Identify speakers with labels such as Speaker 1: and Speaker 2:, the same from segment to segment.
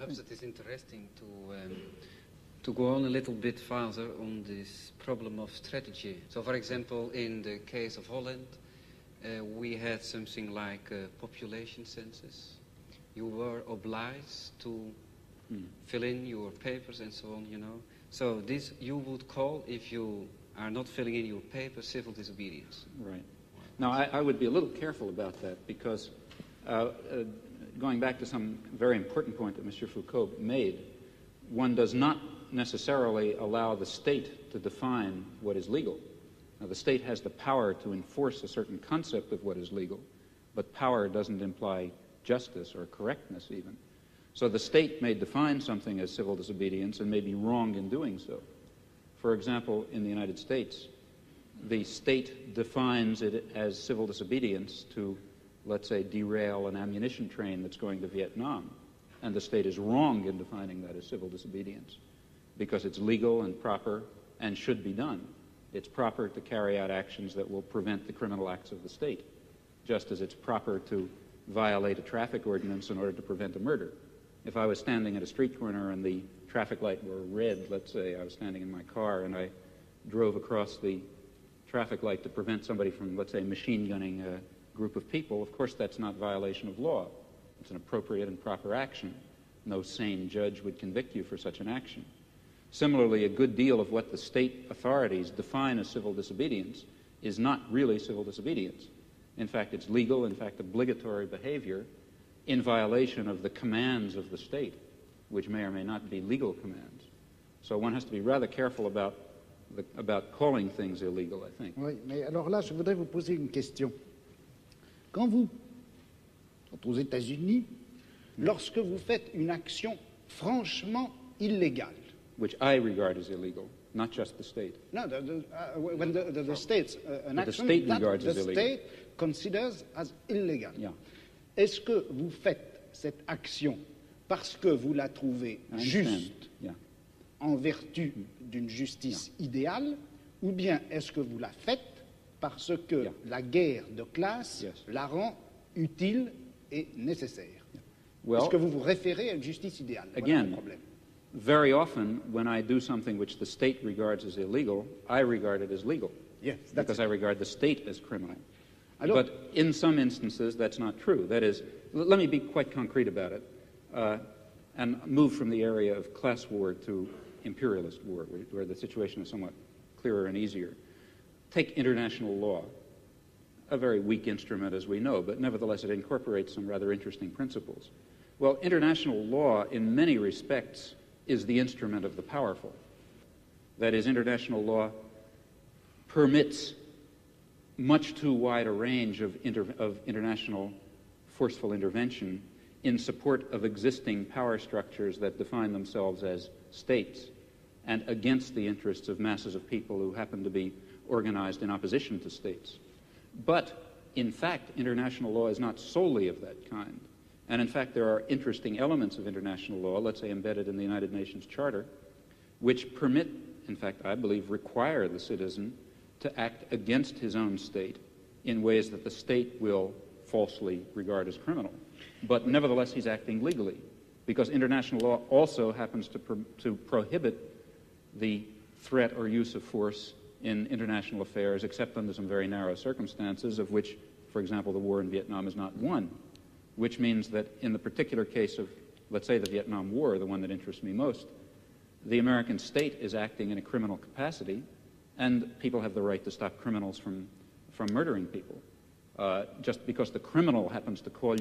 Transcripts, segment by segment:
Speaker 1: Perhaps it is interesting to go on a little bit further on this problem of strategy. So, for example, in the case of Holland, we had something like a population census. You were obliged to fill in your papers and so on, you know. So this you would call, if you are not filling in your papers, civil disobedience.
Speaker 2: Right. Now, I would be a little careful about that because going back to some very important point that Monsieur Foucault made, one does not necessarily allow the state to define what is legal. Now, the state has the power to enforce a certain concept of what is legal, but power doesn't imply justice or correctness even. So the state may define something as civil disobedience and may be wrong in doing so. For example, in the United States, the state defines it as civil disobedience to, let's say, derail an ammunition train that's going to Vietnam. And the state is wrong in defining that as civil disobedience because it's legal and proper and should be done. It's proper to carry out actions that will prevent the criminal acts of the state, just as it's proper to violate a traffic ordinance in order to prevent a murder. If I was standing at a street corner and the traffic light were red, let's say I was standing in my car and I drove across the traffic light to prevent somebody from, let's say, machine gunning a group of people, of course that's not violation of law. It's an appropriate and proper action. No sane judge would convict you for such an action. Similarly, a good deal of what the state authorities define as civil disobedience is not really civil disobedience. In fact, it's legal, in fact, obligatory behavior in violation of the commands of the state, which may or may not be legal commands. So one has to be rather careful about calling things illegal, I think.
Speaker 3: Oui, mais alors là, je voudrais vous poser une question. Quand vous êtes aux États-Unis, lorsque vous faites une action franchement illégale,
Speaker 2: which I regard as illegal, not just the state.
Speaker 3: No, when the state's an action
Speaker 2: state
Speaker 3: that
Speaker 2: regards
Speaker 3: the
Speaker 2: as illegal.
Speaker 3: state considers as illegal.
Speaker 2: Yeah.
Speaker 3: Est-ce que vous faites cette action parce que vous la trouvez juste en vertu d'une justice idéale, ou bien est-ce que vous la faites parce que la guerre de classe la rend utile et nécessaire?
Speaker 2: Well,
Speaker 3: est-ce que vous vous référez à une justice idéale?
Speaker 2: Again,
Speaker 3: voilà le problème.
Speaker 2: Very often, when I do something which the state regards as illegal, I regard it as legal.
Speaker 3: Yes,
Speaker 2: because I regard the state as criminal. But in some instances, that's not true. That is, let me be quite concrete about it and move from the area of class war to imperialist war, where the situation is somewhat clearer and easier. Take international law, a very weak instrument as we know, but nevertheless it incorporates some rather interesting principles. Well, international law, in many respects, is the instrument of the powerful. That is, international law permits much too wide a range of international forceful intervention in support of existing power structures that define themselves as states and against the interests of masses of people who happen to be organized in opposition to states. But, in fact, international law is not solely of that kind. And in fact, there are interesting elements of international law, let's say embedded in the United Nations Charter, which permit, in fact, I believe, require the citizen to act against his own state in ways that the state will falsely regard as criminal. But nevertheless, he's acting legally, because international law also happens to prohibit the threat or use of force in international affairs, except under some very narrow circumstances, of which, for example, the war in Vietnam is not one. Which means that in the particular case of, let's say, the Vietnam War, the one that interests me most, the American state is acting in a criminal capacity, and people have the right to stop criminals from murdering people. Just because the criminal happens to call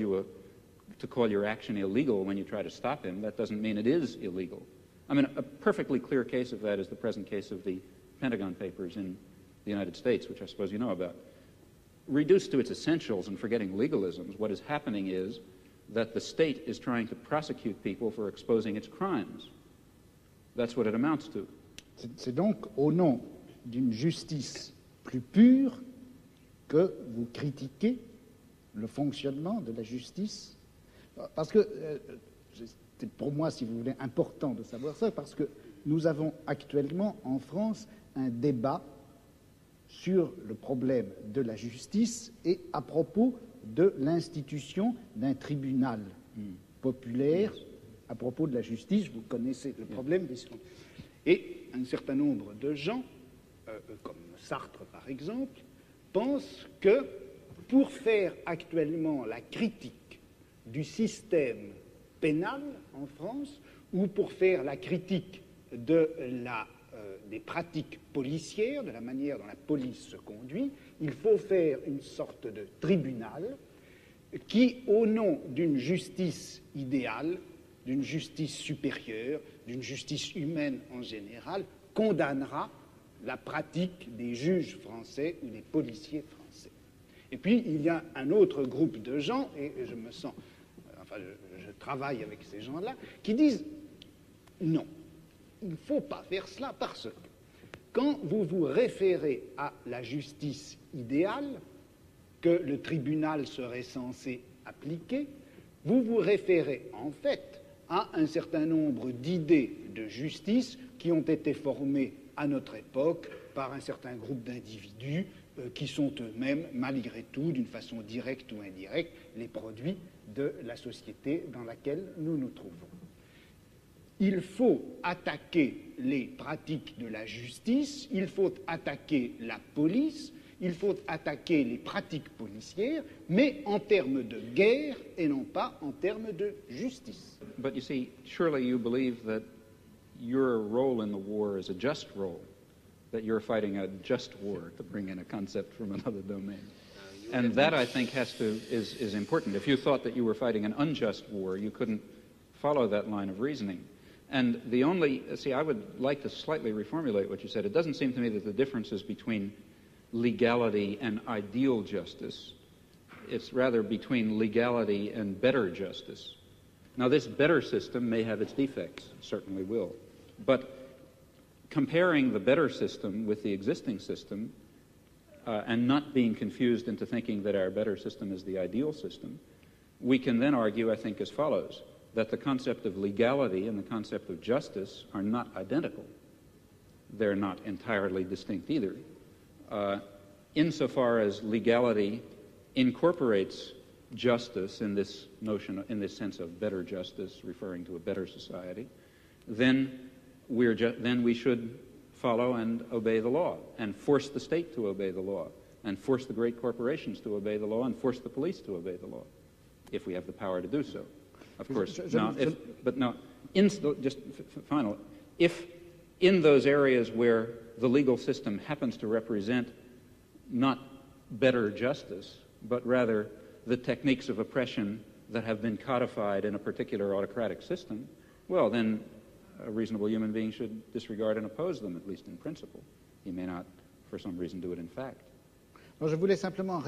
Speaker 2: your action illegal when you try to stop him, that doesn't mean it is illegal. I mean, a perfectly clear case of that is the present case of the Pentagon Papers in the United States, which I suppose you know about. Reduced to its essentials and forgetting legalisms, what is happening is that the state is trying to prosecute people for exposing its crimes. That's what it amounts to.
Speaker 3: C'est donc au nom d'une justice plus pure que vous critiquez le fonctionnement de la justice. Parce que c'est pour moi, si vous voulez, important de savoir ça, parce que nous avons actuellement en France un débat sur le problème de la justice et à propos de l'institution d'un tribunal populaire à propos de la justice, vous connaissez le problème des secondes. Et un certain nombre de gens, comme Sartre par exemple, pensent que pour faire actuellement la critique du système pénal en France, ou pour faire la critique des pratiques policières, de la manière dont la police se conduit, il faut faire une sorte de tribunal qui, au nom d'une justice idéale, d'une justice supérieure, d'une justice humaine en général, condamnera la pratique des juges français ou des policiers français. Et puis, il y a un autre groupe de gens, et je me sens, je travaille avec ces gens-là, qui disent non, il ne faut pas faire cela parce que quand vous vous référez à la justice idéale que le tribunal serait censé appliquer, vous vous référez en fait à un certain nombre d'idées de justice qui ont été formées à notre époque par un certain groupe d'individus qui sont eux-mêmes, malgré tout, d'une façon directe ou indirecte, les produits de la société dans laquelle nous nous trouvons. Il faut attaquer les pratiques de la justice, il faut attaquer la police, il faut attaquer les pratiques policières, mais en termes de guerre et non pas en termes de justice.
Speaker 2: But you see, surely you believe that your role in the war is a just role, that you're fighting a just war, to bring in a concept from another domain. And that, I think, is important. If you thought that you were fighting an unjust war, you couldn't follow that line of reasoning. And I would like to slightly reformulate what you said. It doesn't seem to me that the differences between legality and ideal justice, it's rather between legality and better justice. Now, this better system may have its defects, certainly will, but comparing the better system with the existing system and not being confused into thinking that our better system is the ideal system, we can then argue, I think, as follows, that the concept of legality and the concept of justice are not identical. They're not entirely distinct either. Insofar as legality incorporates justice in this notion, in this sense of better justice, referring to a better society, then we should follow and obey the law, and force the state to obey the law, and force the great corporations to obey the law, and force the police to obey the law, if we have the power to do so. Of course. If in those areas where the legal system happens to represent not better justice, but rather the techniques of oppression that have been codified in a particular autocratic system, well, then a reasonable human being should disregard and oppose them, at least in principle. He may not, for some reason, do it in fact.
Speaker 3: Alors, je voulais simplement